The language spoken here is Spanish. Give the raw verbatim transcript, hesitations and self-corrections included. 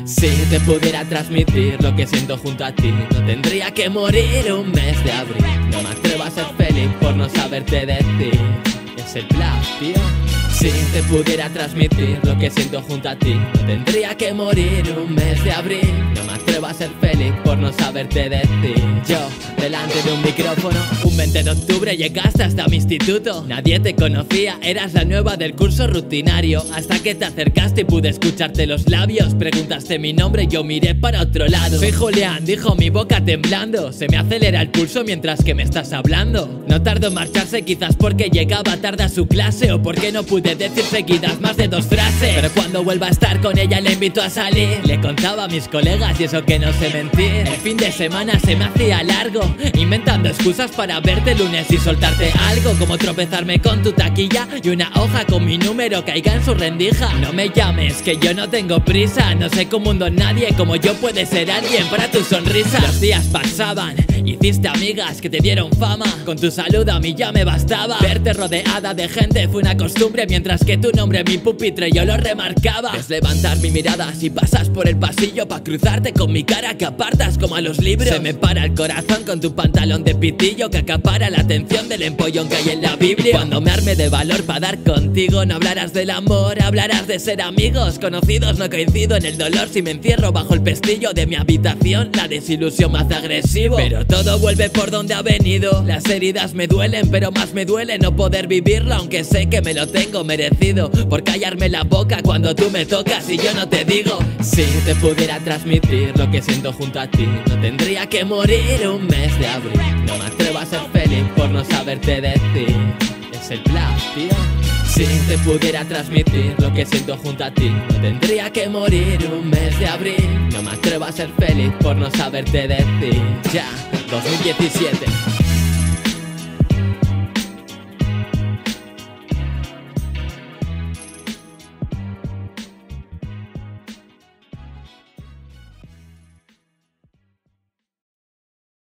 Si te pudiera transmitir lo que siento junto a ti, no tendría que morir un mes de abril. No me atrevo a ser feliz por no saberte decir. Es el plan, tío. Si te pudiera transmitir lo que siento junto a ti, no tendría que morir un mes de abril. No me atrevo a ser feliz por no saberte decir. Yo, delante de un micrófono, un veinte de octubre llegaste hasta mi instituto. Nadie te conocía, eras la nueva del curso rutinario. Hasta que te acercaste y pude escucharte los labios. Preguntaste mi nombre y yo miré para otro lado. Soy Julián, dijo mi boca temblando. Se me acelera el pulso mientras que me estás hablando. No tardó en marcharse, quizás porque llegaba tarde a su clase, o porque no pude decir seguidas más de dos frases. Pero cuando vuelva a estar con ella le invito a salir. Le contaba a mis colegas y eso que no sé mentir. El fin de semana se me hacía largo, inventando excusas para verte el lunes y soltarte algo, como tropezarme con tu taquilla y una hoja con mi número caiga en su rendija. No me llames, que yo no tengo prisa. No sé cómo mundo nadie como yo puede ser alguien para tu sonrisa. Los días pasaban, hiciste amigas que te dieron fama. Con tu salud a mí ya me bastaba. Verte rodeada de gente fue una costumbre, mientras que tu nombre mi pupitre yo lo remarcaba. Es levantar mi mirada si pasas por el pasillo, pa' cruzarte con mi cara que apartas como a los libros. Se me para el corazón con tu pantalón de pitillo que acapara la atención del empollón que hay en la Biblia. Cuando me arme de valor pa' dar contigo, no hablarás del amor, hablarás de ser amigos. Conocidos, no coincido en el dolor si me encierro bajo el pestillo de mi habitación. La desilusión me hace agresivo, pero todo vuelve por donde ha venido. Las heridas me duelen, pero más me duele no poder vivirlo, aunque sé que me lo tengo merecido por callarme la boca cuando tú me tocas y yo no te digo. Si te pudiera transmitir lo que siento junto a ti, no tendría que morir un mes de abril. No me atrevo a ser feliz por no saberte decir. Es el plan, tío. Si te pudiera transmitir lo que siento junto a ti, no tendría que morir un mes de abril. No me atrevo a ser feliz por no saberte decir. Ya, dos mil diecisiete.